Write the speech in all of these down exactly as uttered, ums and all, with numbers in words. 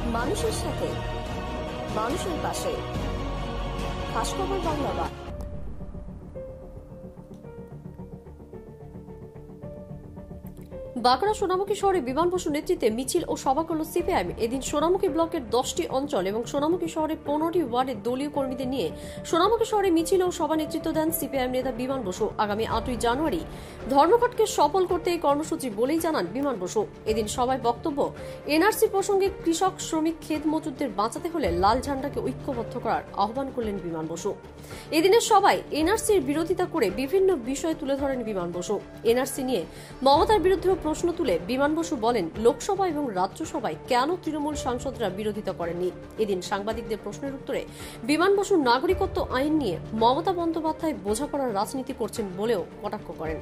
মানুষের সাথে, মানুষের পাশে। খাস খবর বাংলা বা বাঁকুড়া সোনামুখী শহরে বিমান বসু নেতৃত্বে মিছিল ও সভা করল সিপিআইএম। এদিন সোনামুখী ব্লকের দশটি অঞ্চল এবং সোনামুখী শহরের পনেরোটি ওয়ার্ডের দলীয় কর্মীদের নিয়ে সোনামুখী শহরে মিছিল ও সভা নেতৃত্ব দেন সিপিআইএম নেতা বিমান বসু। আগামী আটই জানুয়ারি ধর্মঘটকে সফল করতে এই কর্মসূচি বলেই জানান বিমান বসু। এদিন সভায় বক্তব্য, এনআরসি প্রসঙ্গে কৃষক, শ্রমিক, খেত মজুরদের বাঁচাতে হলে লাল ঝান্ডাকে ঐক্যবদ্ধ করার আহ্বান করলেন বিমান বসু। এদিনের সভায় এনআরসির বিরোধিতা করে বিভিন্ন বিষয় তুলে ধরেন বিমান বসু। এনআরসি নিয়ে মমতার বিরুদ্ধে প্রশ্ন তুলে বিমান বসু বলেন, লোকসভা এবং রাজ্যসভায় কেন তৃণমূল সাংসদরা বিরোধিতা করেননি। এদিন সাংবাদিকদের প্রশ্নের উত্তরে বিমান বসু নাগরিকত্ব আইন নিয়ে মমতা বন্দ্যোপাধ্যায় বোঝাপড়ার রাজনীতি করছেন বলেও কটাক্ষ করেন।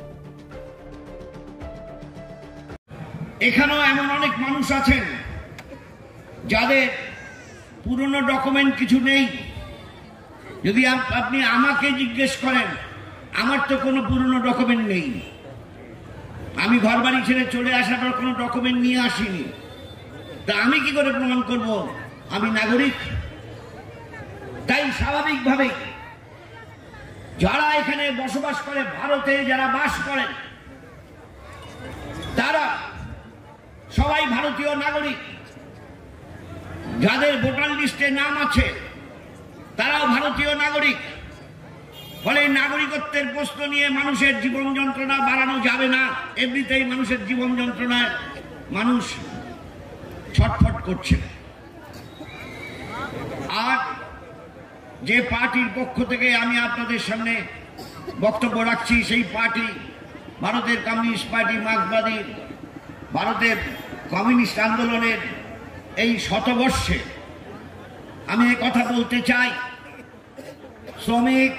এখানেও এমন অনেক মানুষ আছেন যাদের পুরনো ডকুমেন্ট কিছু নেই। যদি আপনি আমাকে জিজ্ঞেস করেন, আমার তো কোনো পুরনো ডকুমেন্ট নেই। আমি ঘর বাড়ি ছেড়ে চলে আসার পর কোনো ডকুমেন্ট নিয়ে আসিনি। তা আমি কি করে প্রমাণ করব আমি নাগরিক? তাই স্বাভাবিকভাবেই যারা এখানে বসবাস করে, ভারতে যারা বাস করেন, তারা সবাই ভারতীয় নাগরিক। যাদের ভোটার লিস্টে নাম আছে তারাও ভারতীয় নাগরিক। ফলে নাগরিকত্বের প্রশ্ন নিয়ে মানুষের জীবন যন্ত্রণা বাড়ানো যাবে না। এমনিতেই মানুষের জীবন যন্ত্রণায় মানুষ ছটফট করছে। আর যে পার্টির পক্ষ থেকে আমি আপনাদের সামনে বক্তব্য রাখছি, সেই পার্টি ভারতের কমিউনিস্ট পার্টি, মার্ক্সবাদী ভারতের কমিউনিস্ট আন্দোলনের এই শতবর্ষে আমি এই কথা বলতে চাই, শ্রমিক,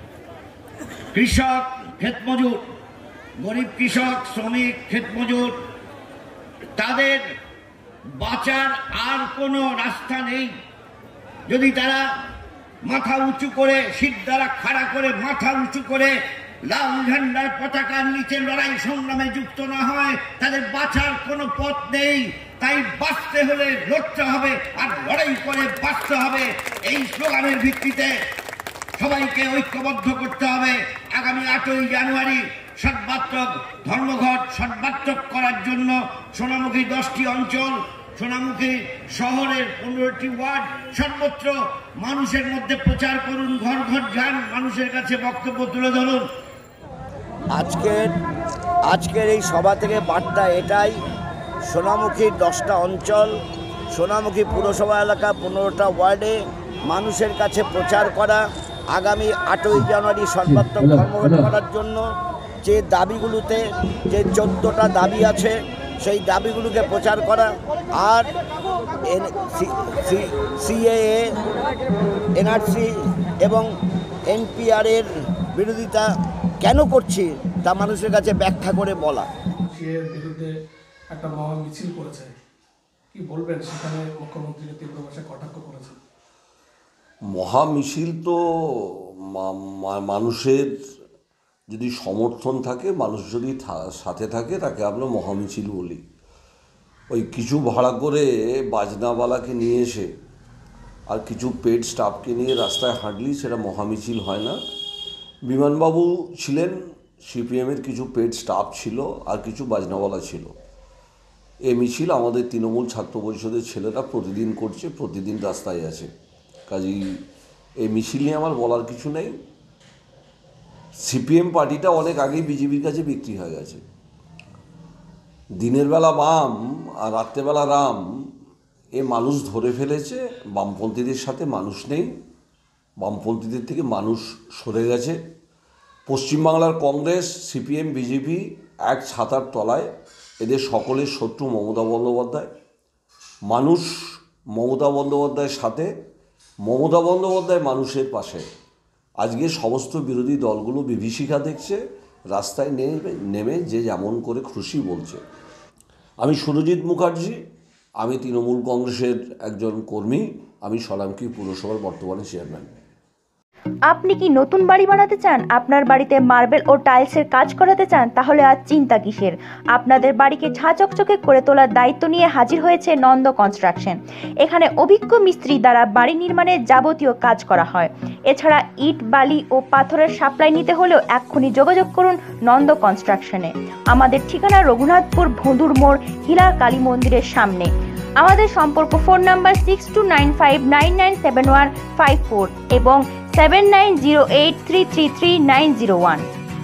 কৃষক, ক্ষেতমজুর, গরিব কৃষক, শ্রমিক, ক্ষেতমজুর, তাদের বাঁচার আর কোনো রাস্তা নেই যদি তারা মাথা উঁচু করে, শীত দ্বারা খাড়া করে মাথা উঁচু করে লাল ঝান্ডার পতাকার নিচে লড়াই সংগ্রামে যুক্ত না হয়। তাদের বাঁচার কোনো পথ নেই। তাই বাঁচতে হলে লড়তে হবে, আর লড়াই করে বাঁচতে হবে। এই স্লোগানের ভিত্তিতে সবাইকে ঐক্যবদ্ধ করতে হবে। আগামী আটই জানুয়ারি সর্বাত্মক ধর্মঘট সর্বাত্মক করার জন্য সোনামুখী দশটি অঞ্চল, সোনামুখী শহরের পনেরোটি ওয়ার্ড, সর্বত্র মানুষের মধ্যে প্রচার করুন, ঘর ঘর যান, মানুষের কাছে বক্তব্য তুলে ধরুন। আজকের আজকের এই সভা থেকে বার্তা এটাই, সোনামুখীর দশটা অঞ্চল, সোনামুখী পুরসভা এলাকা পনেরোটা ওয়ার্ডে মানুষের কাছে প্রচার করা, আগামী আটই জানুয়ারি সর্বাত্মক ধর্মঘট করার জন্য যে দাবিগুলোতে যে চোদ্দোটা দাবি আছে সেই দাবিগুলোকে প্রচার করা। আর সিএএ, এনআরসি এবং এনপিআরের বিরোধিতা কেন করছি তা মানুষের কাছে ব্যাখ্যা করে বলা। সিএএর বিরুদ্ধে একটা মহা মিছিল করেছে, কি বলবেন? সেখানে মুখ্যমন্ত্রীকে তীব্র ভাষায় কটাক্ষ করেছে। মহা মিছিল তো মানুষের যদি সমর্থন থাকে, মানুষ যদি সাথে থাকে, তাকে আমরা মহামিছিল বলি। ওই কিছু ভাড়া করে বাজনাওয়ালাকে নিয়ে এসে আর কিছু পেড স্টাফকে নিয়ে রাস্তায় হাঁটলি সেটা মহামিছিল হয় না। বিমানবাবু ছিলেন, সিপিএমের কিছু পেড স্টাফ ছিল, আর কিছু বাজনাওয়ালা ছিল। এ মিছিল আমাদের তৃণমূল ছাত্র পরিষদের ছেলেরা প্রতিদিন করছে, প্রতিদিন রাস্তায় আছে। কাজেই এই মিছিল নিয়ে আমার বলার কিছু নেই। সিপিএম পার্টিটা অনেক আগেই বিজেপির কাছে বিক্রি হয়ে গেছে। দিনের বেলা বাম আর রাত্রেবেলা রাম, এ মানুষ ধরে ফেলেছে। বামপন্থীদের সাথে মানুষ নেই, বামপন্থীদের থেকে মানুষ সরে গেছে। পশ্চিমবাংলার কংগ্রেস, সিপিএম, বিজেপি এক ছাতার তলায়, এদের সকলের শত্রু মমতা বন্দ্যোপাধ্যায়। মানুষ মমতা বন্দ্যোপাধ্যায়ের সাথে, মমতা বন্দ্যোপাধ্যায় মানুষের পাশে। আজকে সমস্ত বিরোধী দলগুলো বিভীষিকা দেখছে, রাস্তায় নেমে নেমে যে যেমন করে খুশি বলছে। আমি সুরজিৎ মুখার্জি, আমি তৃণমূল কংগ্রেসের একজন কর্মী, আমি সোনামুখী পুরসভার বর্তমানে চেয়ারম্যান। আপনি কি নতুন বাড়ি বানাতে চান? আপনার বাড়িতে মার্বেল ও টাইলসের কাজ করাতে চান? তাহলে আর চিন্তা কিসের। আপনাদের বাড়িকে ঝাঁচকচকে করে তোলার দায়িত্ব নিয়ে হাজির হয়েছে নন্দ কনস্ট্রাকশন। এখানে অভিজ্ঞ মিস্ত্রি দ্বারা বাড়ি নির্মাণের যাবতীয় কাজ করা হয়। এছাড়া ইট, বালি ও পাথরের সাপ্লাই নিতে হলেও এক্ষুনি যোগাযোগ করুন নন্দ কনস্ট্রাকশনে। আমাদের ঠিকানা রঘুনাথপুর ভোঁদুর মোড়, হিলা কালী মন্দিরের সামনে। আমাদের সম্পর্ক phone number six two nine five nine nine seven one five four এবং seven nine zero eight three three three nine zero one.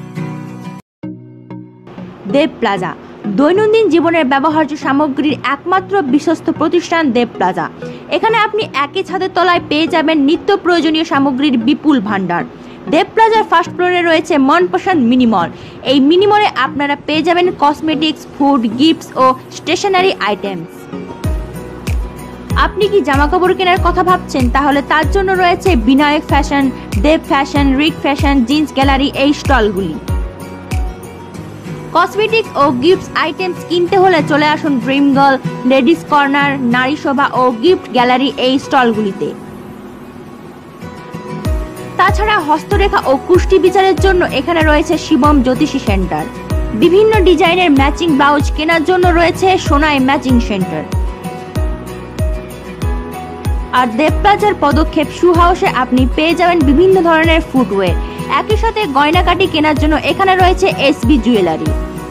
Dev Plaza, দৈনন্দিন জীবনের ব্যবহার্য সামগ্রীর একমাত্র বিশ্বস্ত প্রতিষ্ঠান দেব প্লাজা। এখানে আপনি একই ছাদের তলায় পেয়ে যাবেন নিত্য প্রয়োজনীয় সামগ্রীর বিপুল ভাণ্ডার। দেব প্লাজার ফার্স্ট ফ্লোরে রয়েছে মনপসন্দ মিনি মল। এই মিনি মলে আপনারা পেয়ে যাবেন কসমেটিক্স, ফুড, গিফটস ও স্টেশনারি আইটেমস। আপনি কি জামা কাপড় কেনার কথা ভাবছেন? তাহলে তার জন্য রয়েছে Binayak Fashion, Dev Fashion, Rik Fashion, Jeans Gallery এই স্টলগুলি। কসমেটিক্স ও গিফটস আইটেমস কিনতে হলে চলে আসুন ড্রিম গার্ল, লেডিস কর্নার, নারী শোভা ও গিফট গ্যালারি এই স্টলগুলিতে। তাছাড়া হস্তরেখা ও কুষ্টি বিচারের জন্য এখানে রয়েছে শিবম জ্যোতিষী সেন্টার। বিভিন্ন ডিজাইনের ম্যাচিং ব্লাউজ কেনার জন্য রয়েছে সোনাই ম্যাচিং সেন্টার। আর দেব প্লাজার পদক্ষেপ শু হাউসে আপনি পেয়ে যাবেন বিভিন্ন ধরনের ফুটওয়্যার। একই সাথে গয়নাকাটি কেনার জন্য এখানে রয়েছে এসবি জুয়েলারি।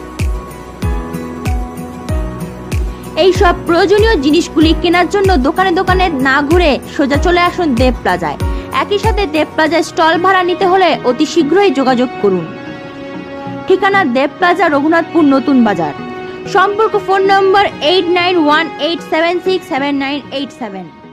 এই সব প্রয়োজনীয় জিনিসগুলি কেনার জন্য দোকানে দোকানে না ঘুরে সোজা চলে আসুন দেব প্লাজায়। একই সাথে দেব প্লাজায় স্টল ভাড়া নিতে হলে অতি শীঘ্রই যোগাযোগ করুন। ঠিকানা দেব প্লাজা, রঘুনাথপুর নতুন বাজার। সম্পর্ক phone number eight nine one eight seven six seven nine eight seven.